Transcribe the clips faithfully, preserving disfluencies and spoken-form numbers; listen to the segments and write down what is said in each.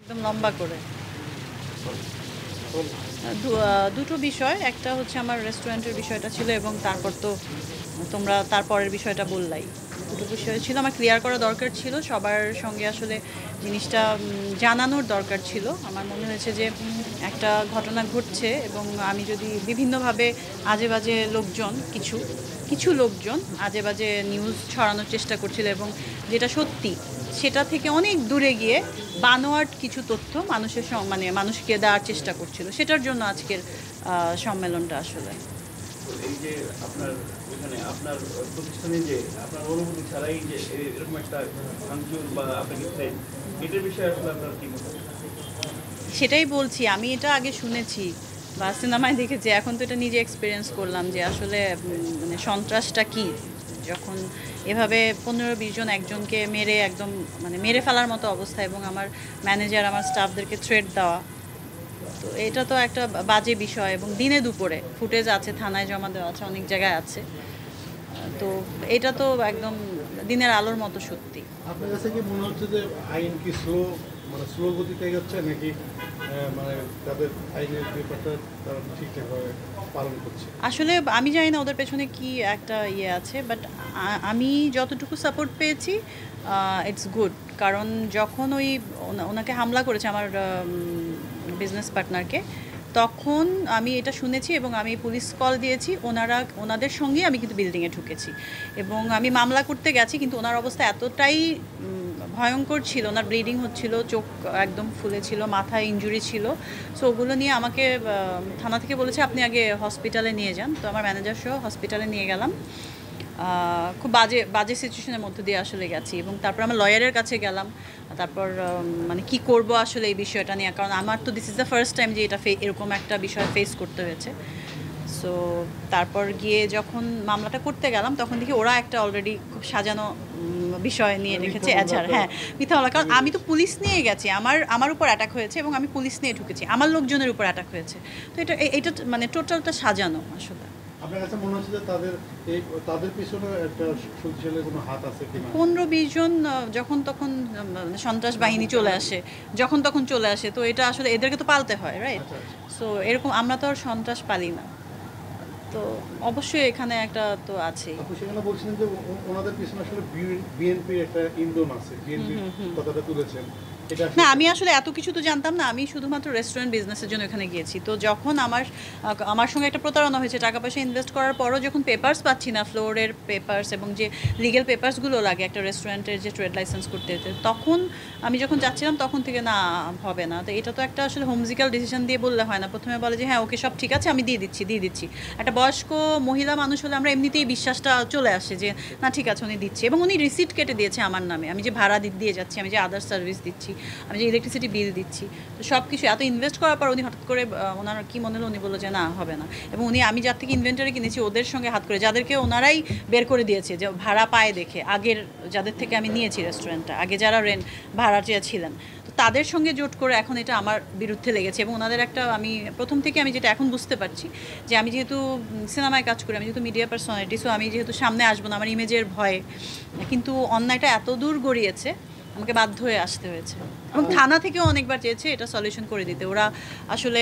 একদম লম্বা করে দুটো বিষয়, একটা হচ্ছে আমার রেস্টুরেন্টের বিষয়টা ছিল এবং তারপর তো তোমরা তারপরের বিষয়টা বললাই। দুটো বিষয় ছিল আমার ক্লিয়ার করা দরকার ছিল, সবার সঙ্গে আসলে জিনিসটা জানানোর দরকার ছিল। আমার মনে হয়েছে যে একটা ঘটনা ঘটছে এবং আমি যদি বিভিন্নভাবে আজে বাজে লোকজন কিছু কিছু লোকজন আজে বাজে নিউজ ছড়ানোর চেষ্টা করছিল এবং যেটা সত্যি সেটা থেকে অনেক দূরে গিয়ে বানোয়াট কিছু তথ্য মানুষের মানে মানুষকে দেওয়ার চেষ্টা করছিল, সেটার জন্য আজকের সম্মেলনটা আসলে। এই যে আপনার এখানে আপনার প্রতিষ্ঠানে যে আপনার অনুমতি ছাড়াই যে এরকম একটা ভাঙচুর বা আপনাকে থ্রেট, এটার বিষয়ে আসলে আপনার কি মত? সেটাই বলছি, আমি এটা আগে শুনেছি বা সিনেমায় দেখেছি, এখন তো এটা নিজে এক্সপিরিয়েন্স করলাম যে আসলে মানে সন্ত্রাসটা কি, যখন এভাবে পনেরো বিশ জন একজনকে মেরে একদম মানে মেরে ফেলার মতো অবস্থা এবং আমার ম্যানেজার আমার স্টাফদেরকে থ্রেট দেওয়া, তো এটা তো একটা বাজে বিষয় এবং দিনে দুপুরে ফুটেজ আছে, থানায় জমা দেওয়া আছে, অনেক জায়গায় আছে। তো এটা তো একদম দিনের আলোর মতো সত্যি। আপনার কাছে কি মনে হচ্ছে যে আইন কি স্লো মানে স্লো গতিতে এগোচ্ছে নাকি মানে তাদের আইনের ব্যাপারটা তারা ঠিকঠাকভাবে পালন করছে? আসলে আমি জানি না ওদের পেছনে কি একটা ইয়ে আছে, বাট আমি যতটুকু সাপোর্ট পেয়েছি ইটস গুড। কারণ যখন ওই ওনাকে হামলা করেছে আমার বিজনেস পার্টনারকে, তখন আমি এটা শুনেছি এবং আমি পুলিশ কল দিয়েছি, ওনারা ওনাদের সঙ্গে আমি কিন্তু বিল্ডিংয়ে ঢুকেছি এবং আমি মামলা করতে গেছি, কিন্তু ওনার অবস্থা এতটাই ভয়ঙ্কর ছিল, ওনার ব্লিডিং হচ্ছিল, চোখ একদম ফুলে ছিল, মাথায় ইনজুরি ছিল। সো ওগুলো নিয়ে আমাকে থানা থেকে বলেছে আপনি আগে হসপিটালে নিয়ে যান। তো আমার ম্যানেজার সহ হসপিটালে নিয়ে গেলাম, খুব বাজে বাজে সিচুয়েশনের মধ্যে দিয়ে আসলে গেছি এবং তারপর আমার লয়ারের কাছে গেলাম, তারপর মানে কি করব আসলে এই বিষয়টা নিয়ে, কারণ আমার তো this is the first time যে এটা এরকম একটা বিষয় ফেস করতে হয়েছে। সো তারপর গিয়ে যখন মামলাটা করতে গেলাম তখন দেখি ওরা একটা অলরেডি খুব সাজানো বিষয় নিয়ে রেখেছে এজাহার। হ্যাঁ, মিথ্যা মামলা, কারণ আমি তো পুলিশ নিয়ে গেছি, আমার আমার উপর অ্যাটাক হয়েছে এবং আমি পুলিশ নিয়ে ঢুকেছি, আমার লোকজনের উপর অ্যাটাক হয়েছে। তো এটা এটা মানে টোটালটা সাজানো আসলে। আপনার কাছে মনে হচ্ছে যে তাদের এই তাদের পিছনে একটা শক্তিশালী কোনো হাত আছে কিনা? পনেরো বিশ জন যখন তখন সন্ত্রাস বাহিনী চলে আসে, যখন তখন চলে আসে, তো এটা আসলে এদেরকে তো পালতে হয়, রাইট? সো এরকম আমরা তো আর সন্ত্রাস পালি না, তো অবশ্যই এখানে একটা তো আছে। আপনি সেখানে বলছিলেন যে ওনাদের পিছনে আসলে বিএনপির একটা ইন্ধন আছে, বিএনপি কথাটা তুলেছেন। না, আমি আসলে এত কিছু তো জানতাম না, আমি শুধুমাত্র রেস্টুরেন্ট বিজনেসের জন্য এখানে গিয়েছি। তো যখন আমার আমার সঙ্গে একটা প্রতারণা হয়েছে, টাকা পয়সা ইনভেস্ট করার পরও যখন পেপার্স পাচ্ছি না, ফ্লোরের পেপার্স এবং যে লিগেল পেপার্সগুলো লাগে একটা রেস্টুরেন্টের যে ট্রেড লাইসেন্স করতে যেতে, তখন আমি যখন যাচ্ছিলাম তখন থেকে না হবে না। তো এটা তো একটা আসলে হোমজিক্যাল ডিসিশন দিয়ে বললে হয় না, প্রথমে বলে যে হ্যাঁ ওকে সব ঠিক আছে আমি দিয়ে দিচ্ছি দিয়ে দিচ্ছি একটা বয়স্ক মহিলা মানুষ হলে আমরা এমনিতেই বিশ্বাসটা চলে আসে যে না ঠিক আছে উনি দিচ্ছে, এবং উনি রিসিট কেটে দিয়েছে আমার নামে, আমি যে ভাড়া দিয়ে যাচ্ছি, আমি যে আদার সার্ভিস দিচ্ছি, আমি যে ইলেকট্রিসিটি বিল দিচ্ছি, তো সব কিছু এত ইনভেস্ট করার পর উনি হঠাৎ করে ওনার কী মনে হলো, উনি বললো যে না হবে না। এবং উনি আমি যার থেকে ইনভেন্টারি কিনেছি ওদের সঙ্গে হাত করে, যাদেরকে ওনারাই বের করে দিয়েছে যে ভাড়া পায় দেখে, আগের যাদের থেকে আমি নিয়েছি রেস্টুরেন্টটা, আগে যারা রেন্ট ভাড়াটিয়া ছিলেন, তো তাদের সঙ্গে জোট করে এখন এটা আমার বিরুদ্ধে লেগেছে। এবং ওনাদের একটা আমি প্রথম থেকে আমি যেটা এখন বুঝতে পারছি যে আমি যেহেতু সিনেমায় কাজ করি, আমি যেহেতু মিডিয়া পার্সোনালিটি, সো আমি যেহেতু সামনে আসবো না আমার ইমেজের ভয়ে, কিন্তু অন্যায়টা এত দূর গড়িয়েছে আমাকে বাধ্য হয়ে আসতে হয়েছে। এবং থানা থেকেও অনেকবার চেয়েছে এটা সলিউশন করে দিতে, ওরা আসলে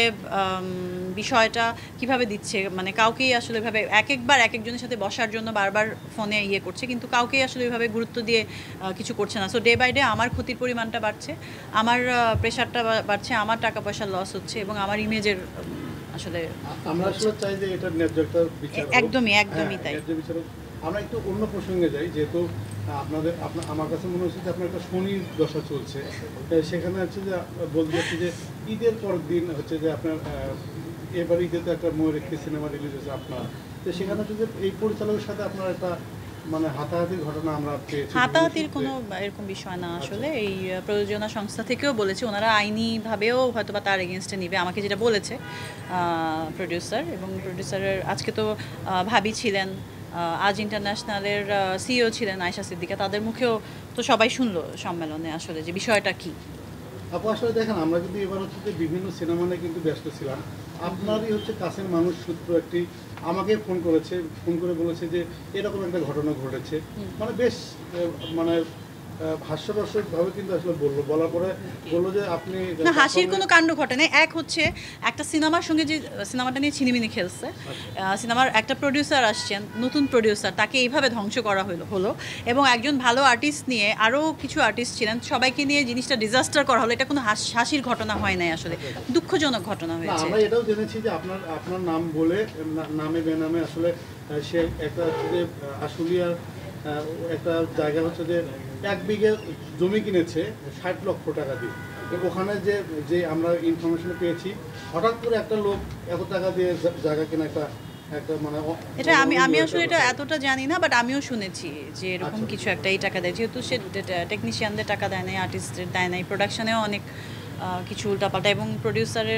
বিষয়টা কিভাবে দিচ্ছে মানে কাউকেই আসলে এভাবে এক একবার এক একজনের সাথে বসার জন্য বারবার ফোনে ইয়ে করছে, কিন্তু কাউকেই আসলে এভাবে গুরুত্ব দিয়ে কিছু করছে না। সো ডে বাই ডে আমার ক্ষতির পরিমাণটা বাড়ছে, আমার প্রেশারটা বাড়ছে, আমার টাকা পয়সার লস হচ্ছে এবং আমার ইমেজের আসলে আমরা আসলে চাই যে এটা ন্যায্য একটা বিচার, একদমই একদমই তাই। আমরা একটু অন্য প্রসঙ্গে যাই, যেহেতু আপনাদের আপনার আমার কাছে মনে হচ্ছে যে আপনার একটা শনির দশা চলছে, সেখানে হচ্ছে যে বলতে চাচ্ছি যে ঈদের পর দিন হচ্ছে যে আপনার এবার ঈদে তো একটা ময়ূর একটি সিনেমা রিলিজ হয়েছে আপনার, তো সেখানে হচ্ছে যে এই পরিচালকের সাথে আপনার একটা মানে হাতাহাতির ঘটনা আমরা পেয়েছি। হাতাহাতির কোনো এরকম বিষয় না আসলে, এই প্রযোজনা সংস্থা থেকেও বলেছে ওনারা আইনিভাবেও হয়তো বা তার এগেনস্টে নিবে, আমাকে যেটা বলেছে প্রডিউসার, এবং প্রডিউসারের আজকে তো ভাবি ছিলেন, আজ ইন্টারন্যাশনালের সিইও ছিলেন আয়েশা সিদ্দিকা, তাদের মুখেও তো সবাই শুনলো সম্মেলনে আসলে যে বিষয়টা কী। আপু আসলে দেখেন আমরা কিন্তু এবার হচ্ছে যে বিভিন্ন সিনেমা নিয়ে কিন্তু ব্যস্ত ছিলাম, আপনারই হচ্ছে কাছের মানুষ সূত্র একটি আমাকে ফোন করেছে, ফোন করে বলেছে যে এরকম একটা ঘটনা ঘটেছে, মানে বেশ মানে হাস্যরসক ভাবে কিন্তু আসলে বললো, বলার পরে বললো যে আপনি না, হাসির কোনো কাণ্ড ঘটে নাই। এক হচ্ছে একটা সিনেমার সঙ্গে যে সিনেমাটা নিয়ে ছিনিমিনি খেলছে, সিনেমার একটা প্রডিউসার আসছেন, নতুন প্রডিউসার, তাকে এইভাবে ধ্বংস করা হলো হলো এবং একজন ভালো আর্টিস্ট নিয়ে আরও কিছু আর্টিস্ট ছিলেন, সবাইকে নিয়ে জিনিসটা ডিজাস্টার করা হলো। এটা কোনো হাস- হাসির ঘটনা হয় নাই, আসলে দুঃখজনক ঘটনা না, হয়েছে। আমরা এটাও জেনেছি যে আপনার আপনার নাম বলে না- নামে বেনামে আসলে আহ, সে একটা হচ্ছে যে আহ, আশুলিয়ার আহ, একটা জায়গা হচ্ছে যে এক বিঘে জমি কিনেছে ষাট লক্ষ টাকা দিয়ে। তো ওখানে যে যে আমরা ইনফরমেশন পেয়েছি, হঠাৎ করে একটা লোক এত টাকা দিয়ে জা- জায়গা কিনা একটা একটা মানে অ- এটা আমি আমি একটা আসলে এটা ব্যাপার। এতটা জানি না, বাট আমিও শুনেছি যে এরকম আচ্ছা। কিছু একটা এই টাকা দেয়, যেহেতু সে টেকনিশিয়ানদের টাকা দেয় নাই, আর্টিস্টদের দেয় নাই, প্রোডাকশনেও অনেক আহ, কিছু উল্টাপাল্টা, এবং প্রডিউসারের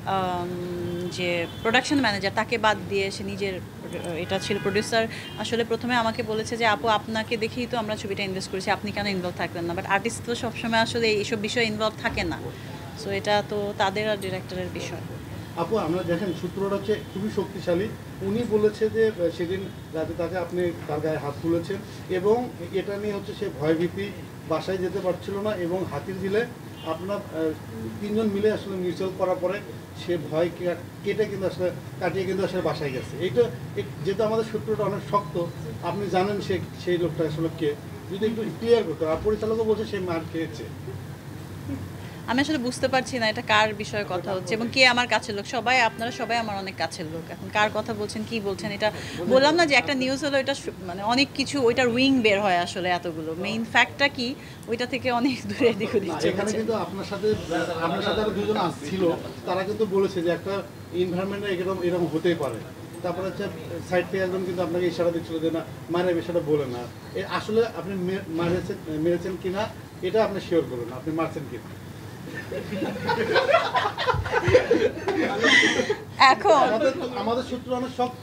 যে প্রোডাকশন ম্যানেজার তাকে বাদ দিয়ে সে নিজের আহ, এটা ছিল প্রডিউসার। আসলে প্রথমে আমাকে বলেছে যে আপু আপনাকে দেখেই তো আমরা ছবিটা ইনভেস্ট করেছি, আপনি কেন ইনভলভ থাকলেন না, বাট আর্টিস্ট তো সবসময় আসলে এইসব বিষয়ে ইনভলভ থাকে না। সো এটা তো তাদের আর ডিরেক্টরের বিষয়। আপু আমরা দেখেন সূত্রটা হচ্ছে খুবই শক্তিশালী। উনি বলেছে যে আহ, সেদিন রাতে তাকে আপনি তার গায়ে হাত তুলেছেন এবং এটা নিয়ে হচ্ছে সে ভয়ভীতি, বাসায় যেতে পারছিল না এবং হাতির ঝিলে আপনার আহ, তিনজন মিলে আসলে মিউচুয়াল করার পরে সে ভয় কে- কেটে কিন্তু আসলে কাটিয়ে কিন্তু আসলে বাসায় গেছে। এইটা এ- যেহেতু আমাদের সূত্রটা অনেক শক্ত, আপনি জানেন সে সেই লোকটা আসলে কে, যদি একটু ক্লিয়ার করতে। আর পরিচালকও বলছে সে মার খেয়েছে। আমি আসলে বুঝতে পারছি না এটা কার বিষয়ে কথা হচ্ছে এবং কে আমার কাছের লোক। সবাই আপনারা সবাই আমার অনেক কাছের লোক, এখন কার কথা বলছেন কি বলছেন, এটা বললাম না যে একটা নিউজ হলো, এটা সু- মানে অনেক কিছু ওইটার উইং বের হয় আসলে এতগুলো, মেইন ফ্যাক্টটা কি ওইটা থেকে অনেক দূরে এদিক ওদিক না, চলে এখানে যায়। কিন্তু আপনার সাথে আপনার সাথে আরো দুজন ছিল, তারা কিন্তু বলেছে যে একটা এনভায়রনমেন্টে এরকম এরকম হতেই পারে। তারপরে হচ্ছে সাইড থেকে একজন কিন্তু আপনাকে ইশারা দিচ্ছিল যে না মায়ের বিষয়টা বলে না। এ আসলে আপনি মে- মারেছেন মেরেছেন কিনা এটা আপনি শিওর করুন, আপনি মারছেন কিনা। এখন আমাদের আমাদের সূত্র অনেক শক্ত।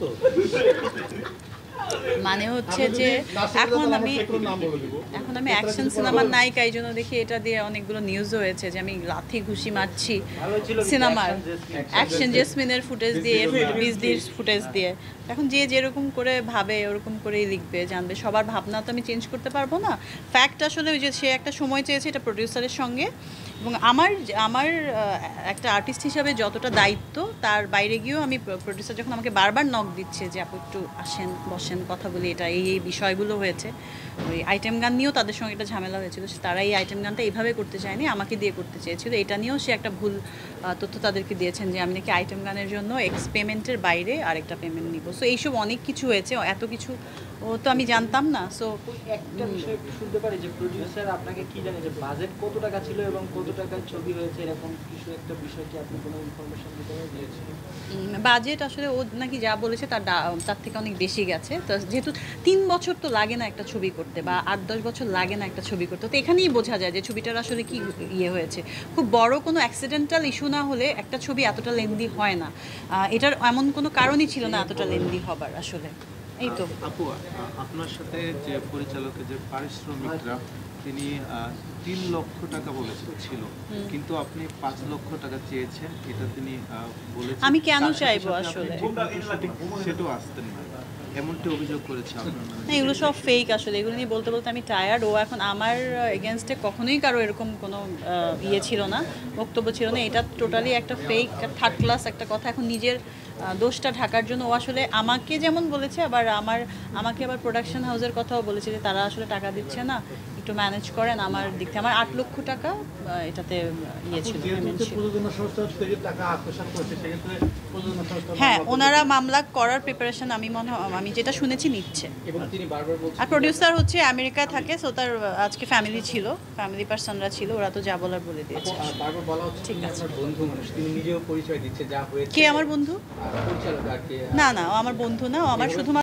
মানে হচ্ছে আপনি যদি যে না শিখে এখন যান, আমি আমরা সূত্রের নাম বলে দিব। এখন আমি এটা অ্যাকশন যদি সিনেমার বলা- নায়িকা, এই জন্য দেখি এটা দিয়ে অনেকগুলো নিউজ হয়েছে যে আমি লাথি ঘুষি মারছি সিনেমার অ্যাকশন জেসমিনের ফুটেজ দিয়ে, বিজলির ফুটেজ দিয়ে। এখন যে যেরকম করে ভাবে ওরকম করেই লিখবে, জানবে। সবার ভাবনা তো আমি চেঞ্জ করতে পারবো না। ফ্যাক্ট আসলে ওই যে সে একটা সময় চেয়েছে এটা প্রডিউসারের সঙ্গে, এবং আমার আমার আহ, একটা আর্টিস্ট হিসাবে যতটা দায়িত্ব তার বাইরে গিয়েও আমি প্রডিউসার যখন আমাকে বারবার নক দিচ্ছে যে আপু একটু আসেন বসেন কথা বলি, এটা এই এই বিষয়গুলো হয়েছে, ওই আইটেম গান নিয়েও তাদের সঙ্গে একটা ঝামেলা হয়েছিল, তারা এই আইটেম গানটা এইভাবে করতে চায়নি, আমাকে দিয়ে করতে চেয়েছিল। এটা নিয়েও সে একটা ভুল আহ, তথ্য তাদেরকে দিয়েছেন যে আমি নাকি আইটেম গানের জন্য এক্স পেমেন্টের বাইরে আরেকটা পেমেন্ট নিব। সো এইসব অনেক কিছু হয়েছে, এত কিছু ও তো আমি জানতাম না। সো একটা বিষয় একটু শুনতে পারি যে প্রডিউসার আপনাকে কি জানে যে বাজেট কত টাকা ছিল এবং কত টাকার ছবি হয়েছে, এরকম কিছু একটা বিষয় কি আপনি কোনো ইনফরমেশন দিতে দিয়েছেন? বাজেট আসলে ও নাকি যা বলেছে তার ডা- তার থেকে অনেক বেশি গেছে। তো যেহেতু তিন বছর তো লাগে না একটা ছবি করতে, বা আট দশ বছর লাগে না একটা ছবি করতে, তো এখানেই বোঝা যায় যে ছবিটার আসলে কি ইয়ে হয়েছে। খুব বড় কোনো অ্যাক্সিডেন্টাল ইস্যু না হলে একটা ছবি এতটা লেন্দি হয় না। আহ, এটার এমন কোনো কারণই ছিল না এতটা লেন্দি হবার আসলে। এই তো আপু, আ- আপনার সাথে যে পরিচালকের যে পারিশ্রমিকরা তিনি আহ, তিন লক্ষ টাকা বলেছিল ছিল, কিন্তু আপনি পাঁচ লক্ষ টাকা চেয়েছেন, এটা তিনি আহ, বলেছেন। আমি কেন তার সাথে চাইবো সাথে আপনি আসলে? ঠিকমতো শুটিং সেটাও আসতেন না, এমনটি অভিযোগ করেছে আপনার নামে। না, এগুলো সব ফেক আসলে। এগুলো নিয়ে বলতে বলতে আমি টায়ার্ড। ও এখন আমার এগেনস্টে কখনোই কারো এরকম কোনো আহ, ইয়ে ছিল না, বক্তব্য ছিল না। এটা টোটালি একটা ফেক থার্ড ক্লাস একটা কথা। এখন নিজের আহ, দোষটা ঢাকার জন্য ও আসলে আমাকে যেমন বলেছে, আবার আমার আমাকে আবার প্রোডাকশন হাউসের কথাও বলেছে যে তারা আসলে টাকা দিচ্ছে না, একটু ম্যানেজ করেন আমার দিক থেকে। আমার আট লক্ষ টাকা আহ, এটাতে আহ, ইয়ে ছিল, যেহেতু payment হচ্ছে ছিল। প্রযোজনা সংস্থা থেকে টাকা আত্মসাৎ করেছে, সেক্ষেত্রে প্রযোজনা সংস্থা হ্যাঁ, মামলা ওনারা মামলা করার প্রিপারেশন আমি মনে হয় আমি যেটা শুনেছি নিচ্ছে। এবং তিনি বারবার বলছেন আর প্রডিউসার হচ্ছে আমেরিকায় থাকে, সো তার আজকে ফ্যামিলি ছিল, ফ্যামিলি পার্সনরা ছিল, ওরা তো যা বলার বলে দিয়েছে। আপু, আর বারবার বলা হচ্ছে ঠিক তিনি আছে। আপনার বন্ধু মানুষ, তিনি নিজেও পরিচয় দিচ্ছে যা হয়েছে। কে আমার বন্ধু? আর পরিচালক আর কি না না, ও আমার বন্ধু না, ও আমার শুধুমাত্র